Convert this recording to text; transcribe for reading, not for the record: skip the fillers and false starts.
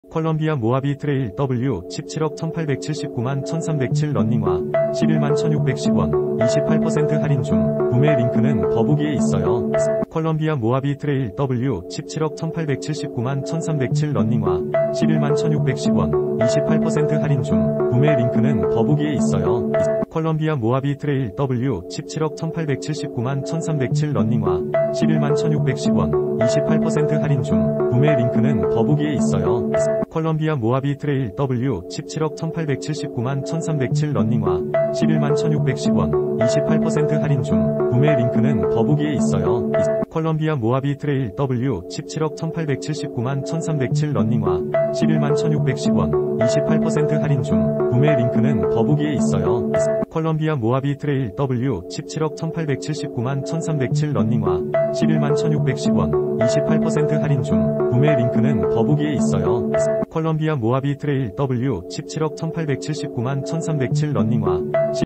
컬럼비아 모하비 트레일 W 17억 1879만 1307 러닝화 11만 1610원 28% 할인 중. 구매 링크는 더보기에 있어요. 컬럼비아 모하비 트레일 W 17억 1879만 1307 러닝화 11만 1610원 28% 할인 중. 구매 링크는 더보기에 있어요. 컬럼비아 모하비 트레일 W 17억 1879만 1307 러닝화 11만 1610원 28% 할인 중. 구매 링크는 더보기에 있어요. 컬럼비아 모하비 트레일 W 17억 1879만 1307 러닝화 11만 1610원 28% 할인 중. 구매 링크는 더보기에 있어요. 컬럼비아 모하비 트레일 W 17억 1879만 1307 러닝화 11만 1610원 28% 할인 중. 구매 링크는 더보기에 있어요. 컬럼비아 모하비 트레일 W 17억 1879만 1307 러닝화 11만 1610원 28% 할인 중. 구매 링크는 더보기에 있어요. 컬럼비아 모하비 트레일 W 17억 1879만 1307 러닝화